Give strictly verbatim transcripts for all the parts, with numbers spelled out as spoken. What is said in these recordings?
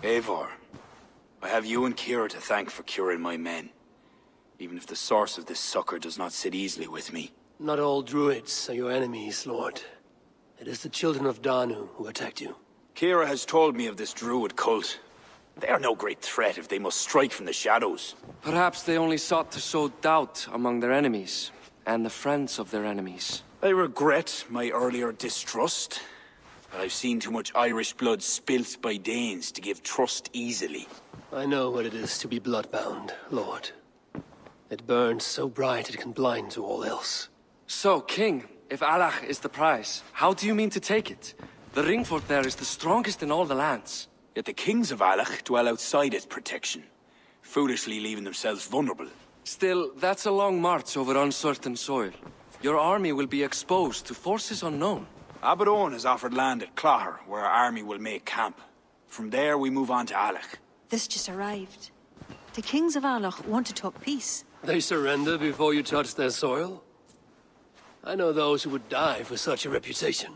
Eivor, I have you and Kira to thank for curing my men. Even if the source of this succor does not sit easily with me. Not all Druids are your enemies, Lord. It is the children of Danu who attacked you. Kira has told me of this Druid cult. They are no great threat if they must strike from the shadows. Perhaps they only sought to sow doubt among their enemies, and the friends of their enemies. I regret my earlier distrust, but I've seen too much Irish blood spilt by Danes to give trust easily. I know what it is to be bloodbound, Lord. It burns so bright it can blind to all else. So, King, if Alach is the prize, how do you mean to take it? The ring fort there is the strongest in all the lands. Yet the kings of Alach dwell outside its protection, foolishly leaving themselves vulnerable. Still, that's a long march over uncertain soil. Your army will be exposed to forces unknown. Abaddon has offered land at Clogher, where our army will make camp. From there, we move on to Alach. This just arrived. The kings of Alach want to talk peace. They surrender before you touch their soil? I know those who would die for such a reputation.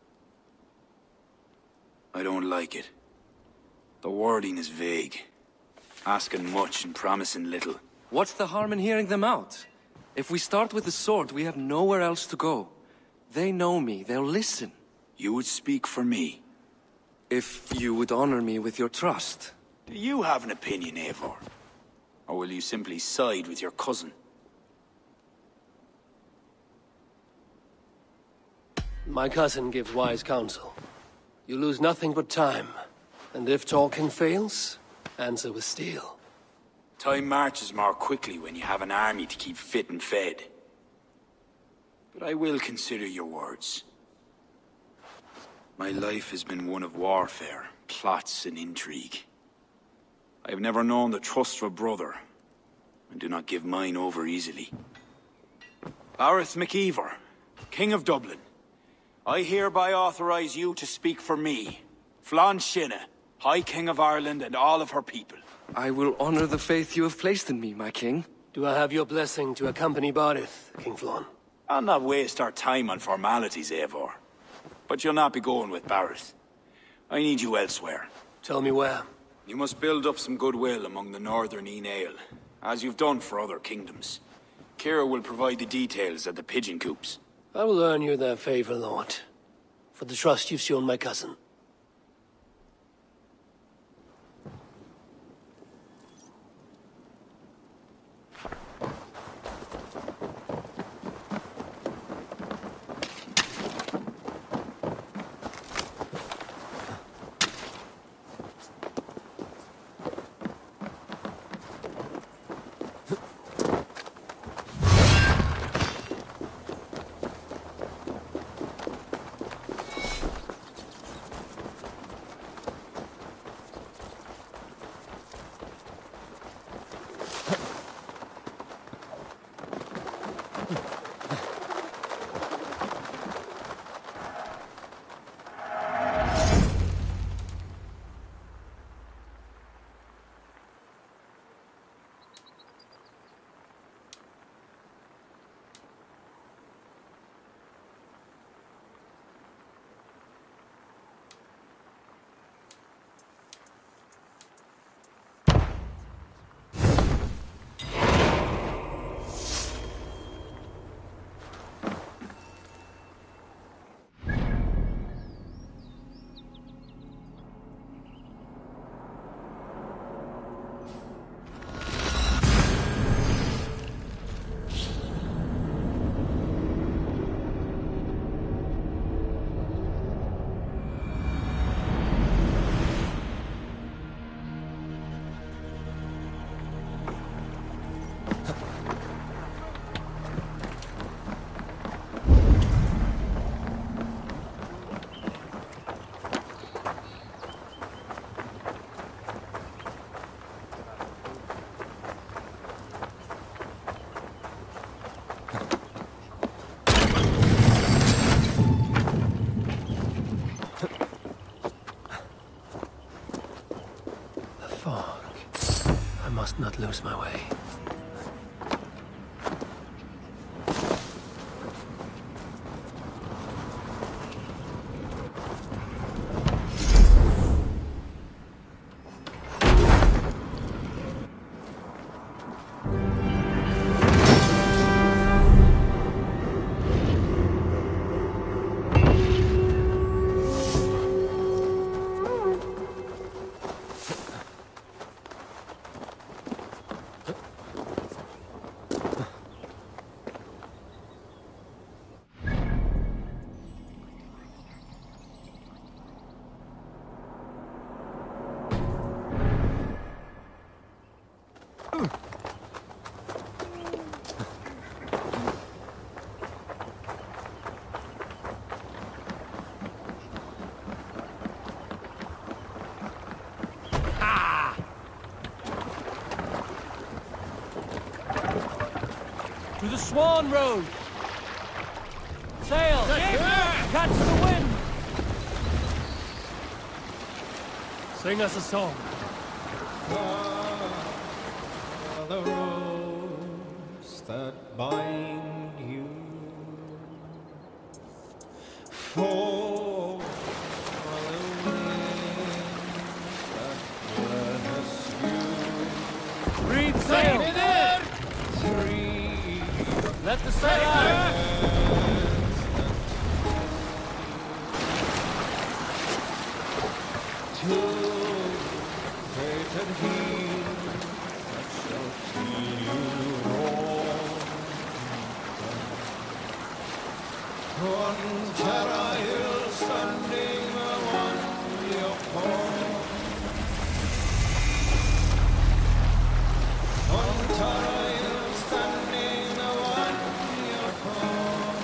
I don't like it. The wording is vague. Asking much and promising little. What's the harm in hearing them out? If we start with the sword, we have nowhere else to go. They know me, they'll listen. You would speak for me? If you would honor me with your trust. Do you have an opinion, Eivor? Or will you simply side with your cousin? My cousin gives wise counsel. You lose nothing but time. And if talking fails, answer with steel. Time marches more quickly when you have an army to keep fit and fed. But I will consider your words. My life has been one of warfare, plots and intrigue. I have never known the trust of a brother, and do not give mine over easily. Bareth MacEivor, King of Dublin, I hereby authorize you to speak for me, Flann Sinna, High King of Ireland and all of her people. I will honor the faith you have placed in me, my king. Do I have your blessing to accompany Bareth, King Flann? I'll not waste our time on formalities, Eivor. But you'll not be going with Bareth. I need you elsewhere. Tell me where. You must build up some goodwill among the northern Enail, as you've done for other kingdoms. Kira will provide the details at the pigeon coops. I will earn you their favor, Lord, for the trust you've shown my cousin. Not lose my way. To the Swan Road! Sail! Catch the wind! Sing us a song. For the ropes that bind you, for the winds that bless you. Read sail! Three Let the sail out! two fated heels that shall feel you roar. One terra hill standing on your home. One terra hill standing on your home.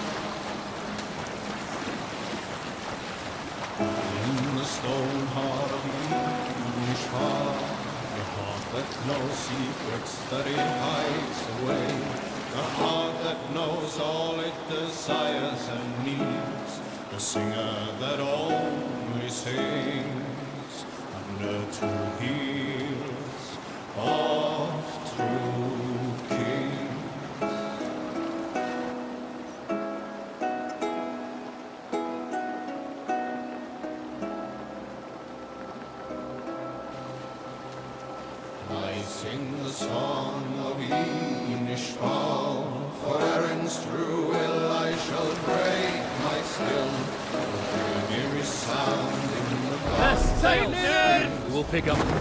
In the stone heart of English heart, the heart that knows secrets that it hides away, the heart that knows all it desires and needs, the singer that only sings under two heels of true kings. I sing the song of Inishval, for errands through ill I shall break my skill, with the nearest sound in the Best sail! dark. We will pick up.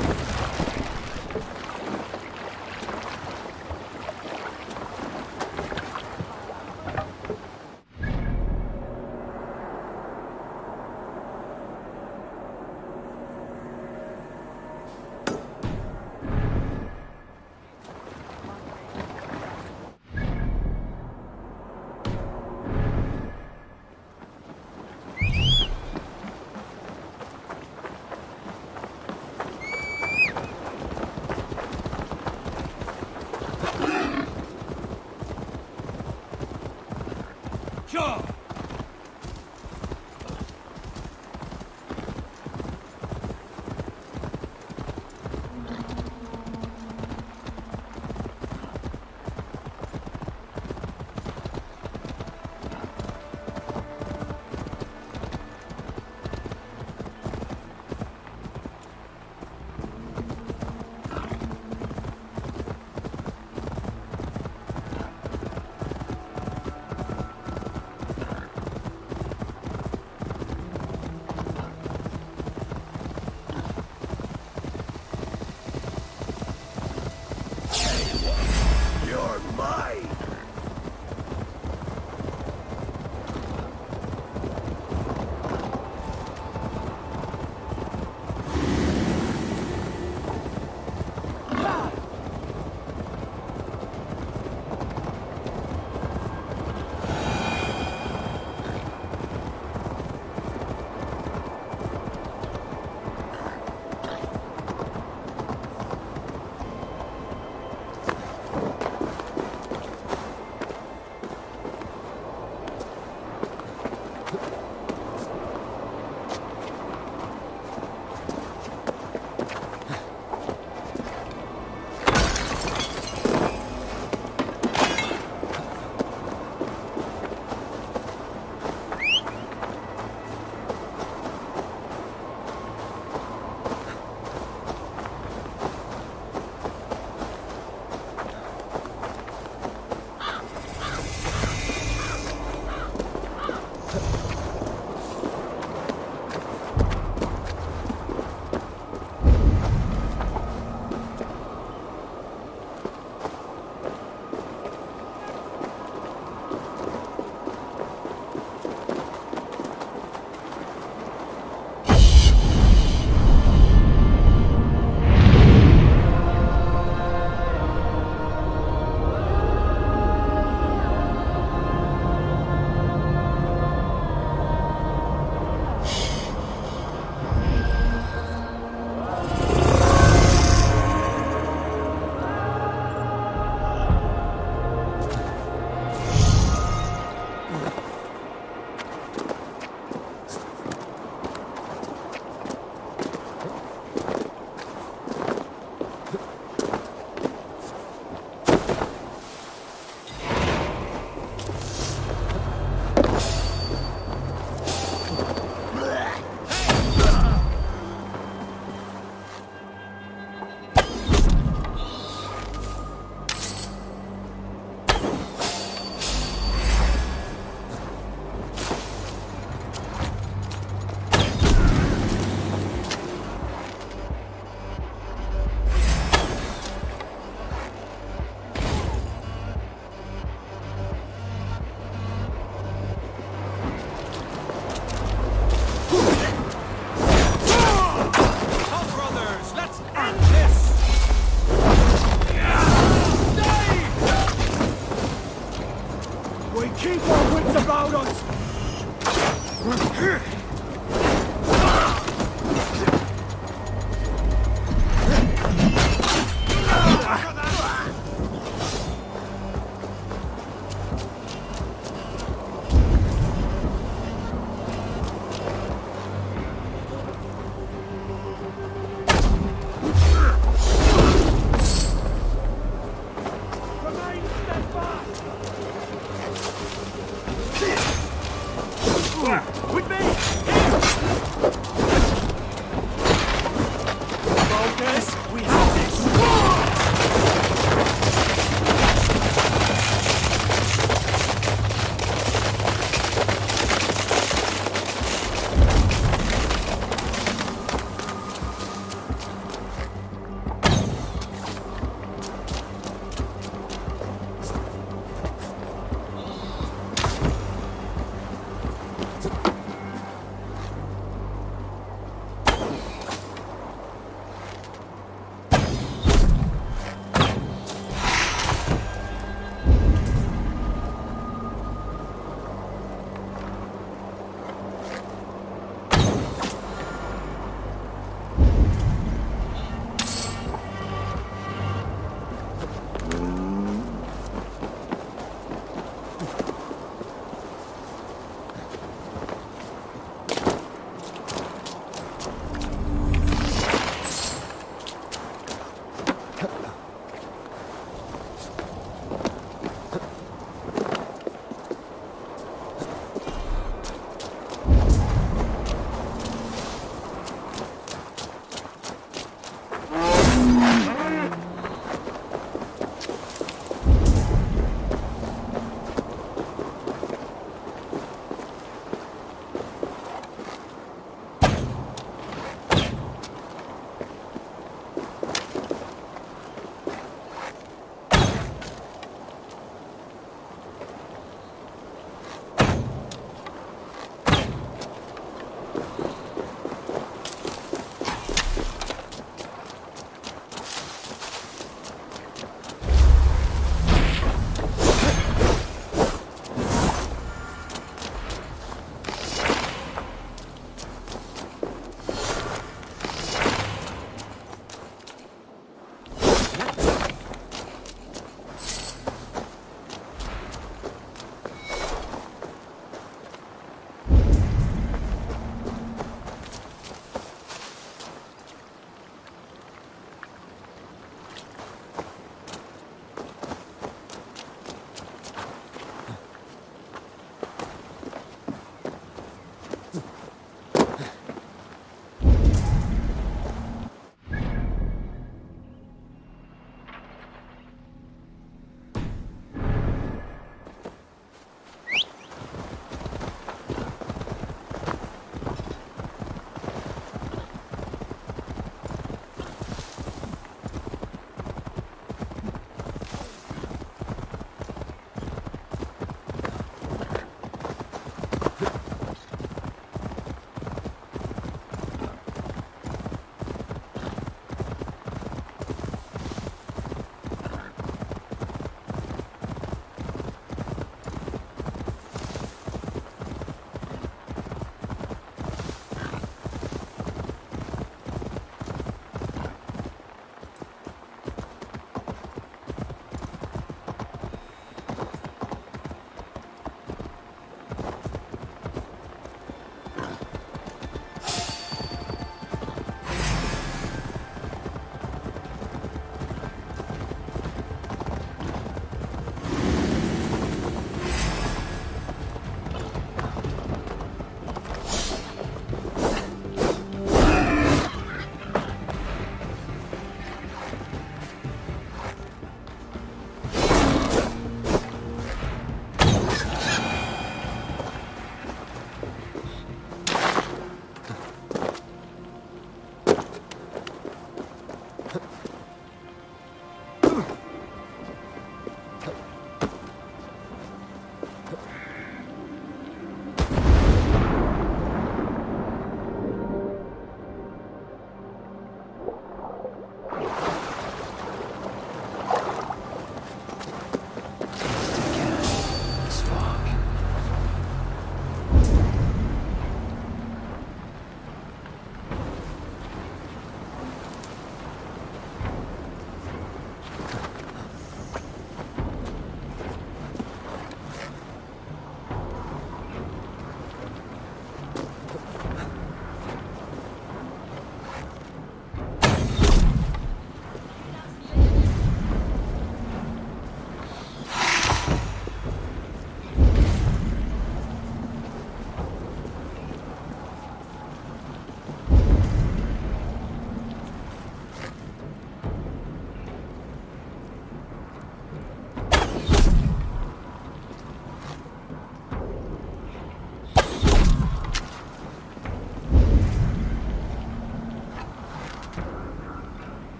Sure!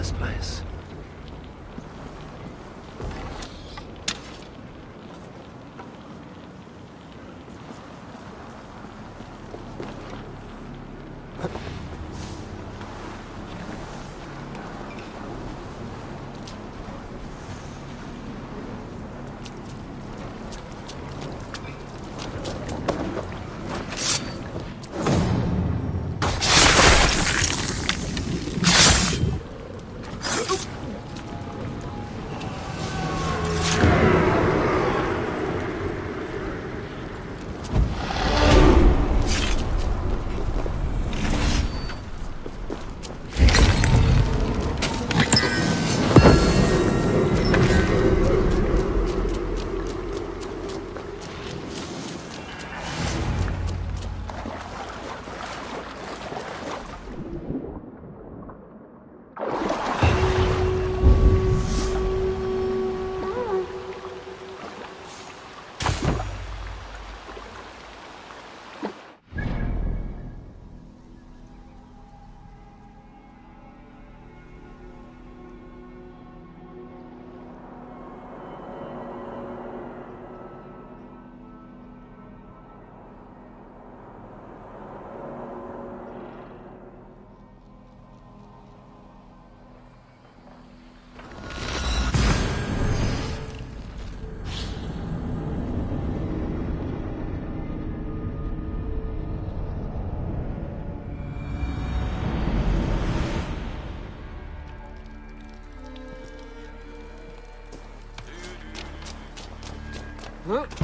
this place. Huh?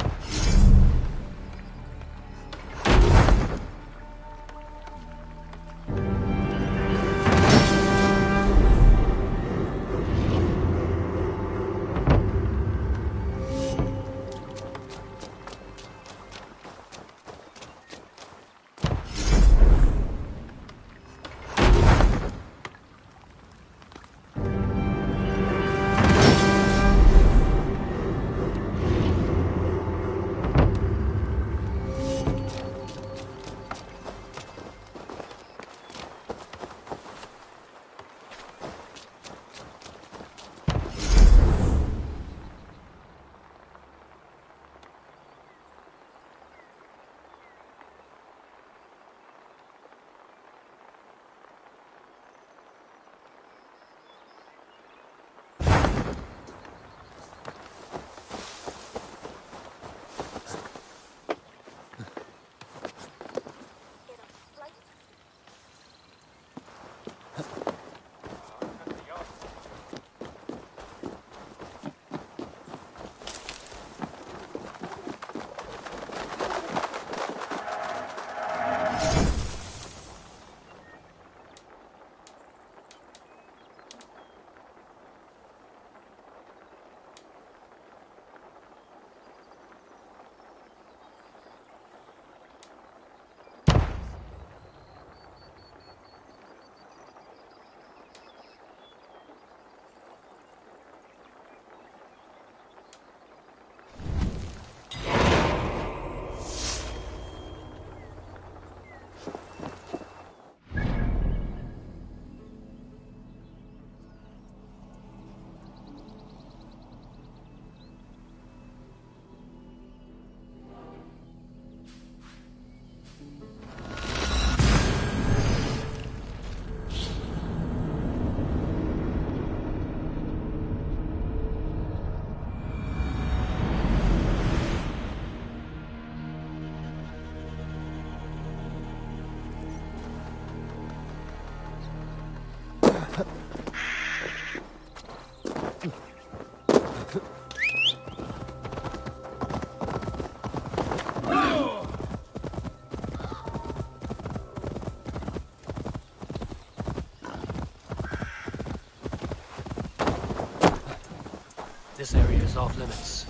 This area is off limits.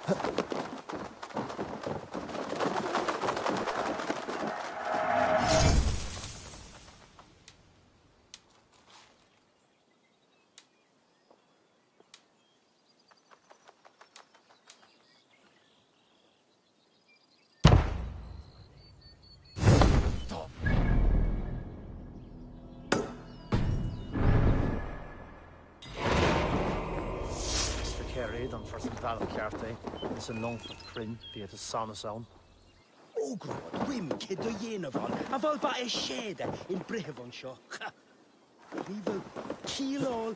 An for some Val Carte, it's a long for Crin, be it a son of son. Oh, God, Wim, kid, the yen of all, of all by a shade in Brehevon Shaw. We will kill all.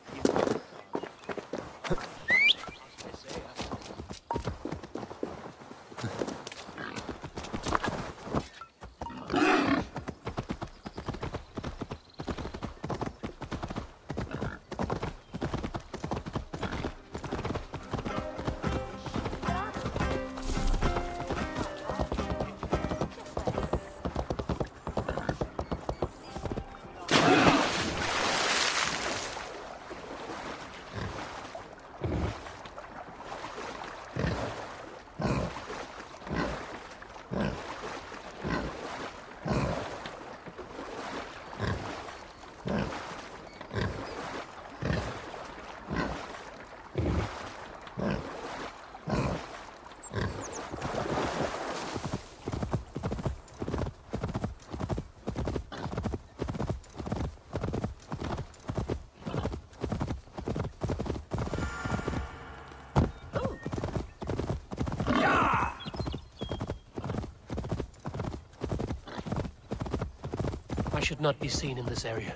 I should not be seen in this area.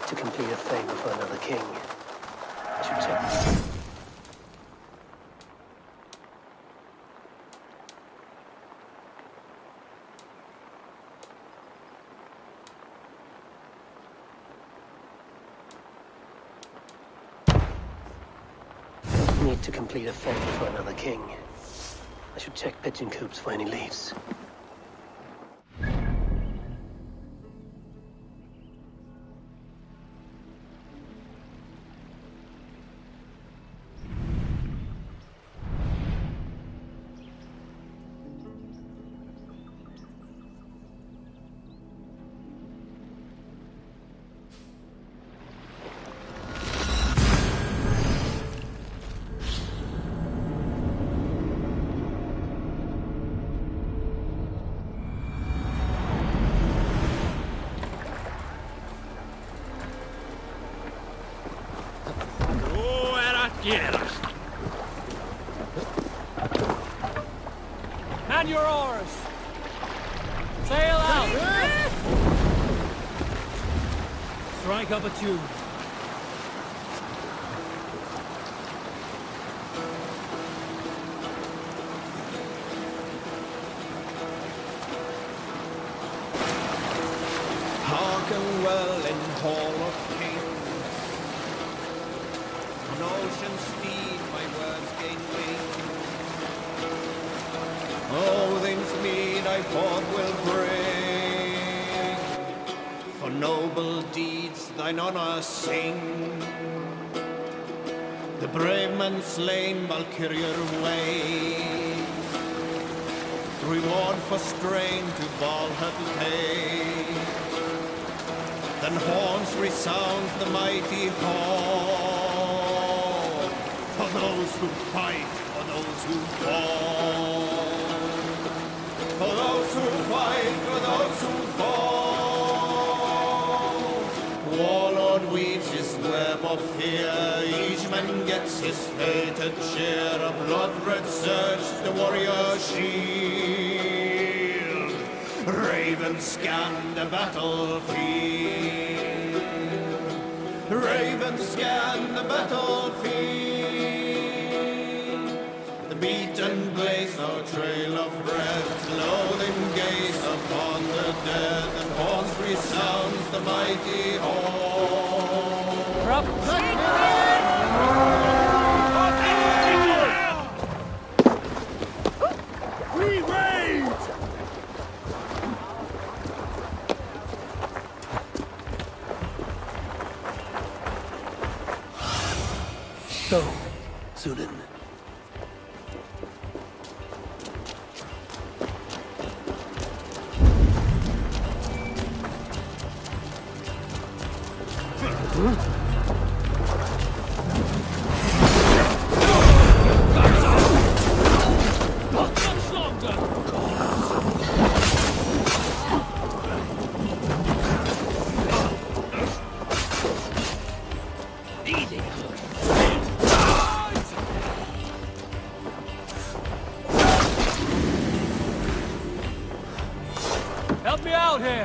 need to complete a favor for another king. I should check. Need to complete a favor for another king. I should check pigeon coops for any leads. And your oars! Sail out! Strike up a tune. Hearken well in Hall of Kings. On ocean speed my words gain wings. Odin's mead I forth will bring. For noble deeds thine honor sing. The brave man slain Valkyrier way. Reward for strain to Valhalla pay. Then horns resound the mighty hall. For those who fight, for those who fall. For those who fight, for those who fall. Warlord weaves his web of fear. Each man gets his fated share. A blood-red surge, the warrior shield. Ravens scan the battlefield. Ravens scan the battlefield. The beaten blaze, no trail of red. Loathing gaze upon the dead. And horns resounds the mighty horn. Up! We raid! So, Sudan. Help me out here!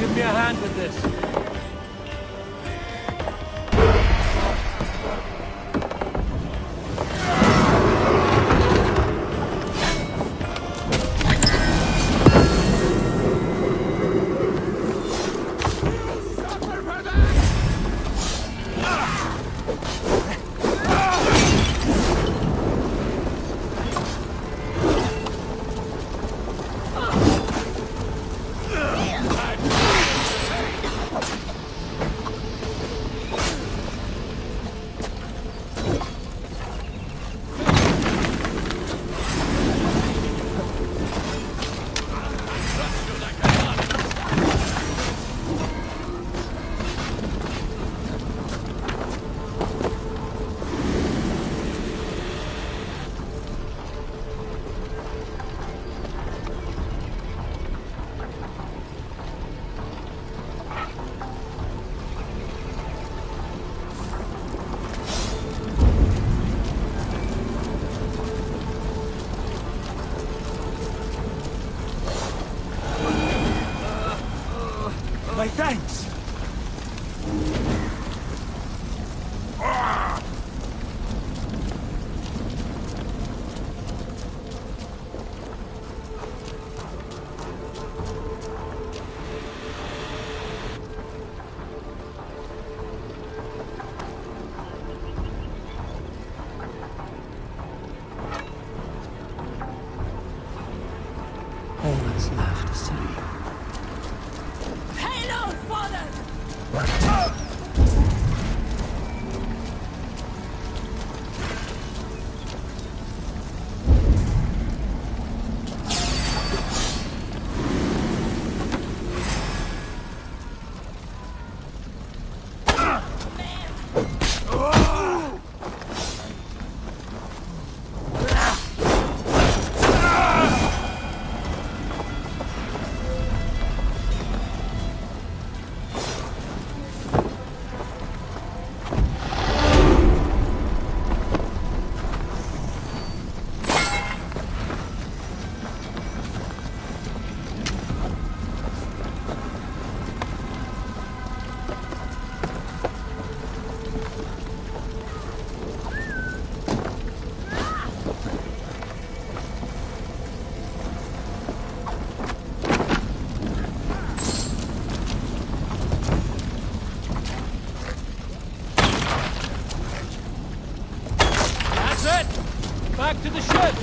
Give me a hand with this. My thanks! All that's left is to leave. Back to the ship!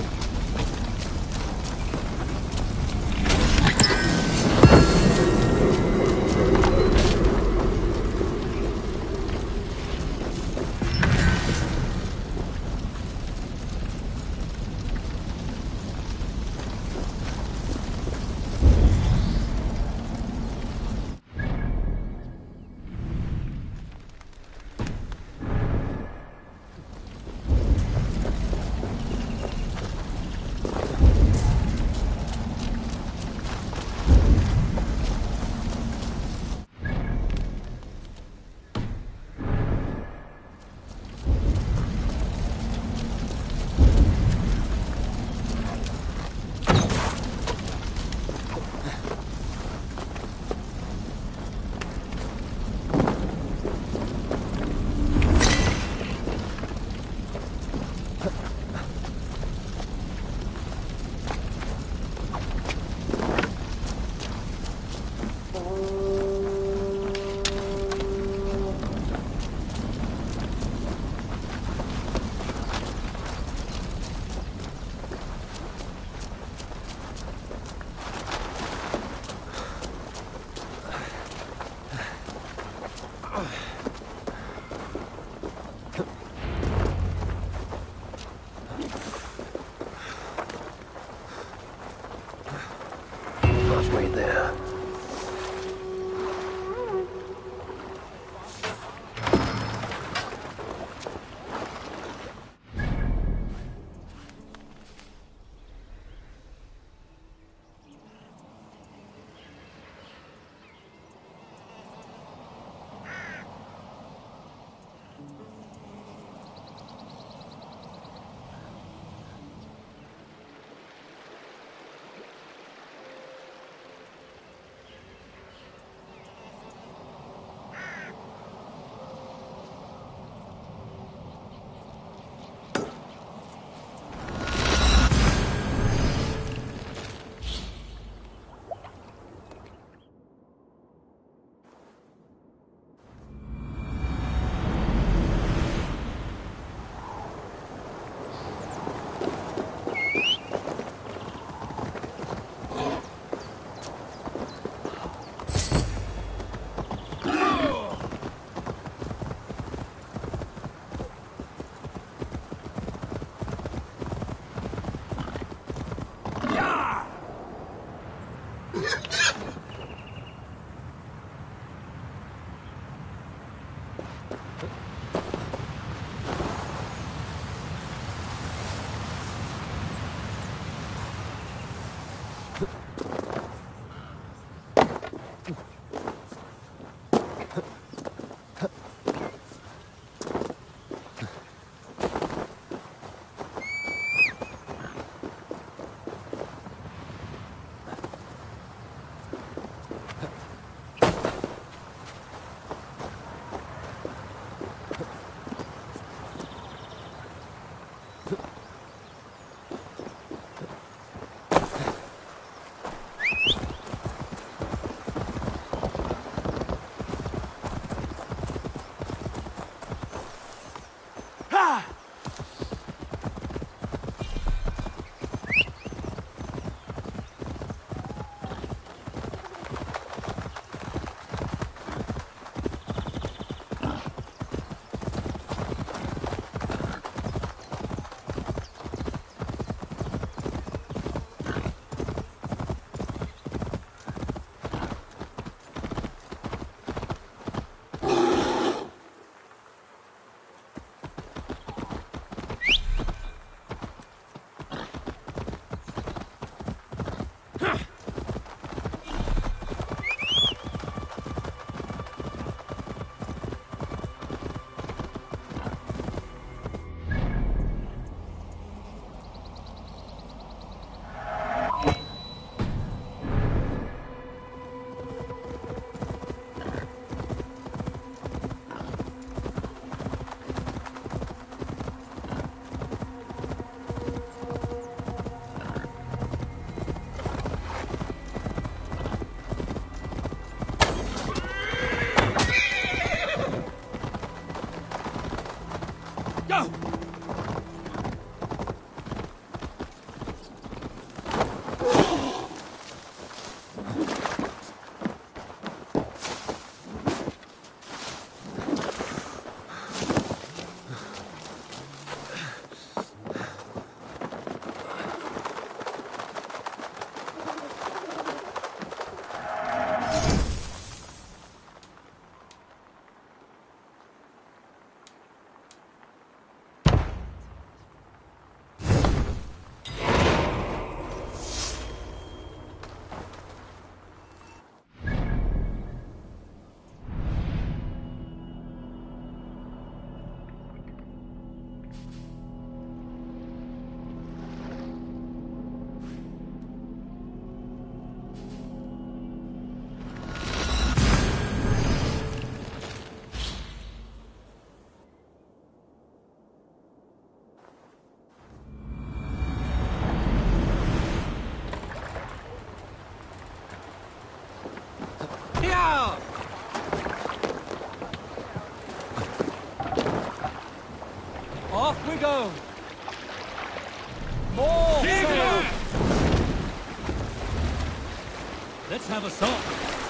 Off we go! More sail! Let's have a song.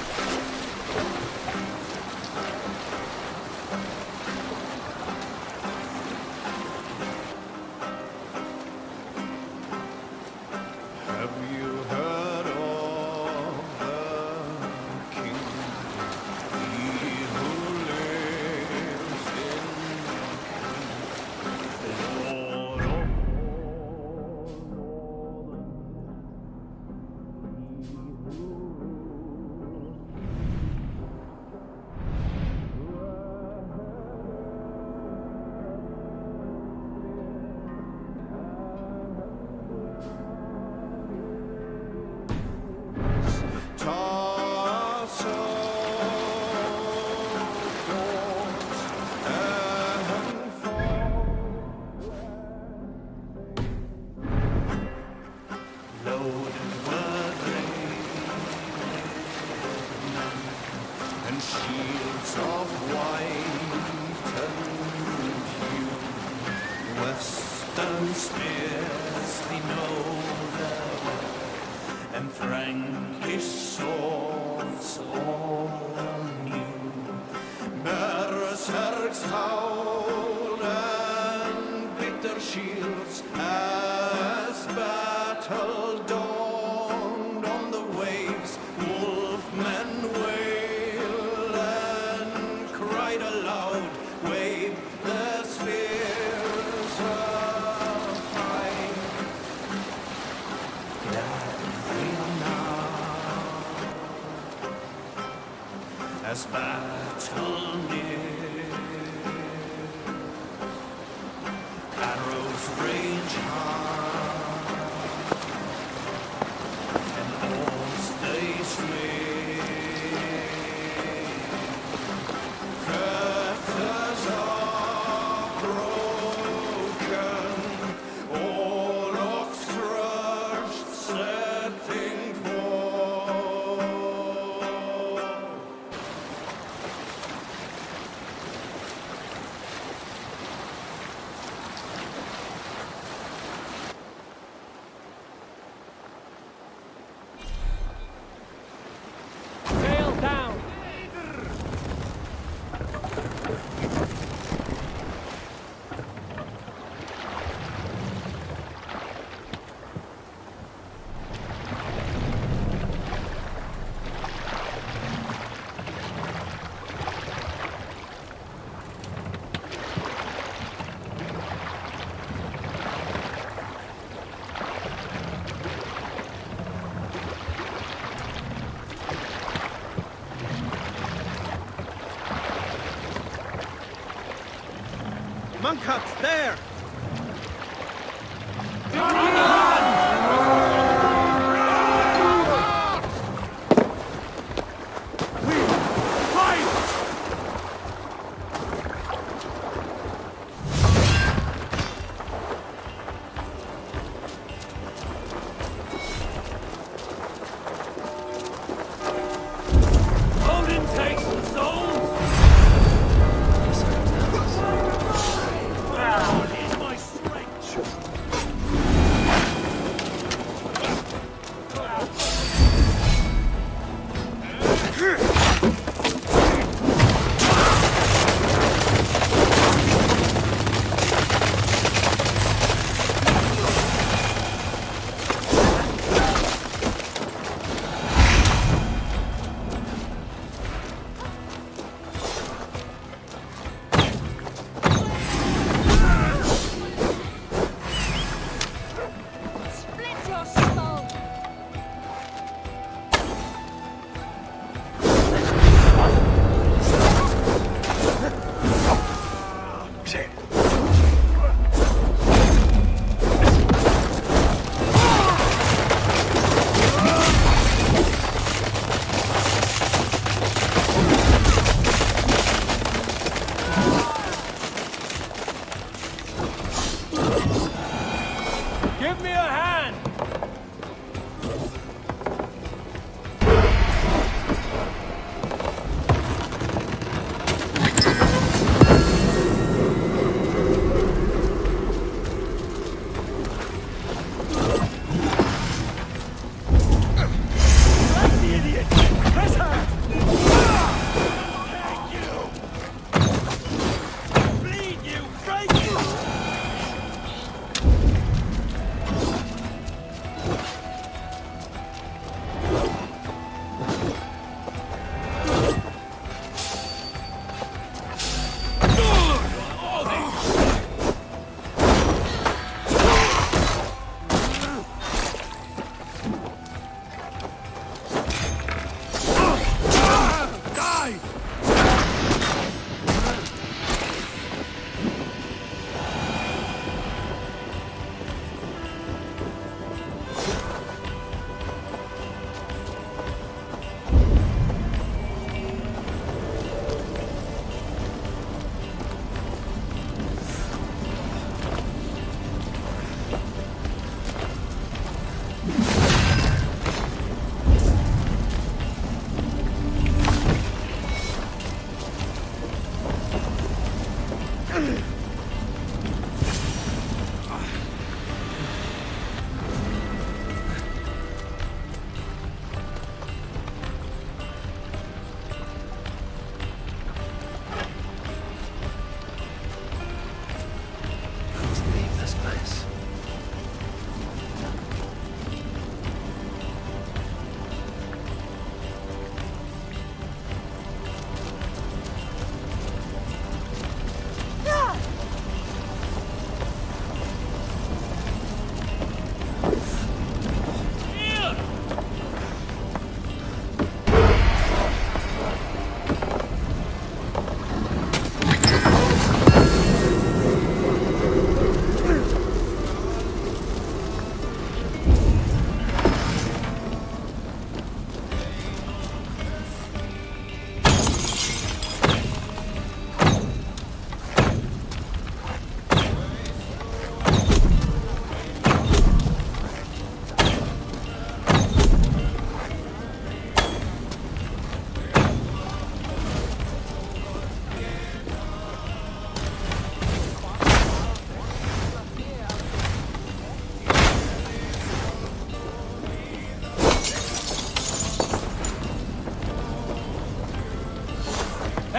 Have you heard of the king? He who lives in the Lord of toss of thorns and fall, loaded with rain and shields of white and hue, western spears they know their way, and Frankish swords all new. Berserks howl and bitter shields as battle dawned on the waves. Wolfmen wail and cried aloud, wave their spears up high. Glad they are now as battle near. Arrows range high and oars they swing. Fetters are broken, all of crushed, setting forth. Sail down! Monk-Huts, there! Odin takes the souls! Proud is my strength!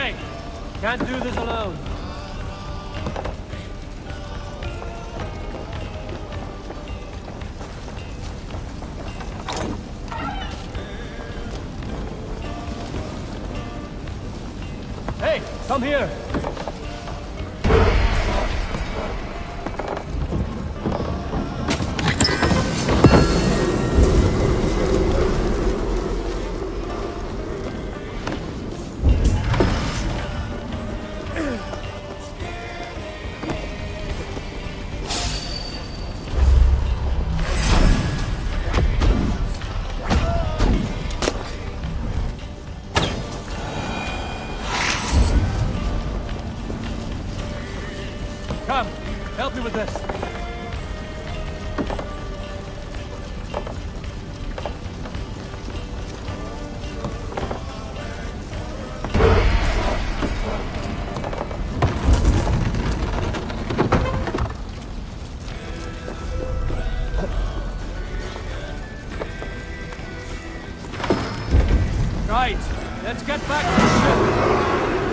Hey, can't do this alone. Hey, come here. Come, help me with this. Right, let's get back to the ship.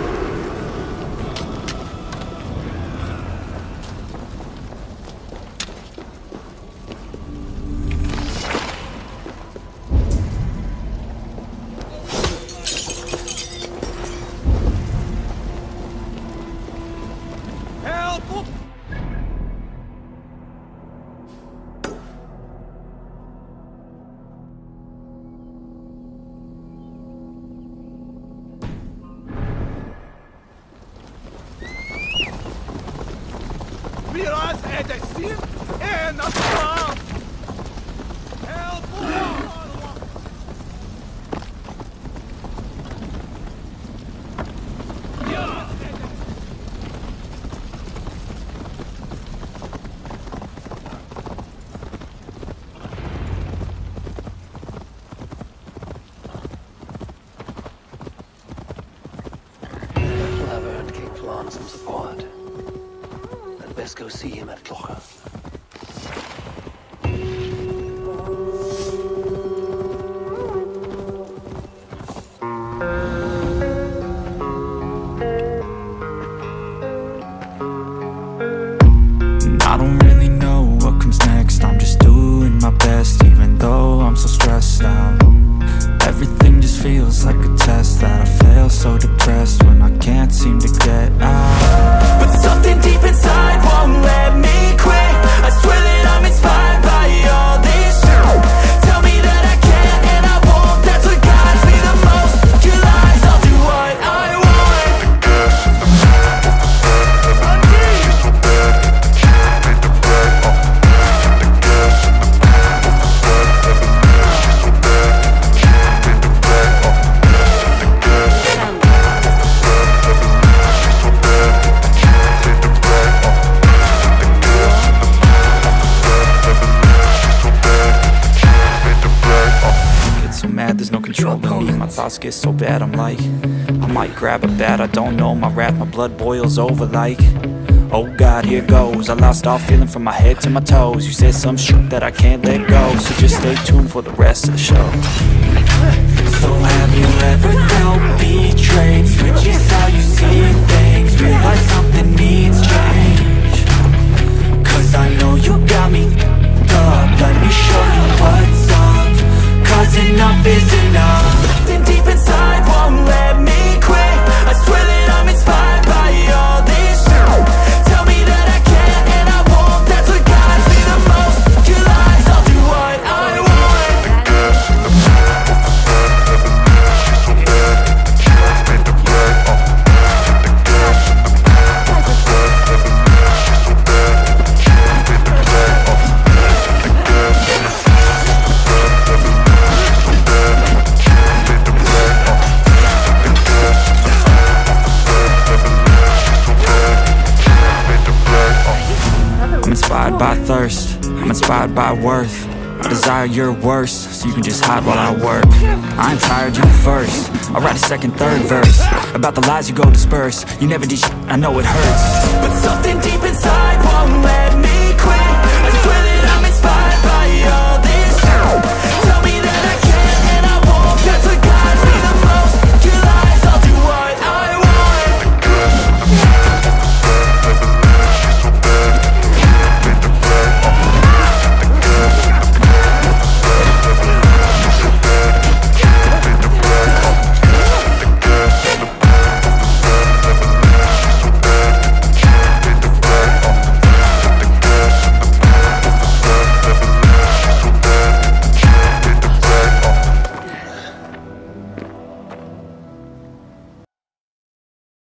Some support. I'd best go see him at Clocher. I don't really know what comes next. I'm just doing my best, even though I'm so stressed out. Everything just feels like a test that I fail, so depressed when I can't seem to get out. But something deep inside won't let me quit. I swear that I'm inspired by all this shit. Tell me that I can and I won't. That's what guides me the most. Your lies, I'll do what I want. There's no controlling me, my thoughts get so bad I'm like, I might grab a bat, I don't know, my wrath, my blood boils over like, oh God, here goes. I lost all feeling from my head to my toes. You said some shit that I can't let go, so just stay tuned for the rest of the show. So have you ever felt betrayed? Switches how you see things, realize something needs change. Cause I know you got me f***ed up, let me show you what's up. Cause enough is enough. Something deep inside won't let me quit. I swear that I'm inspired by all this shit. Tell me that I can and I won't. That's what guides me the most. Your lies, I'll do what I want. I'm inspired by thirst, I'm inspired by worth. I desire your worst, so you can just hide while I work. I ain't tired, you first. I'll write a second, third verse about the lies you go disperse. You never did shit, I know it hurts. But something deep inside won't let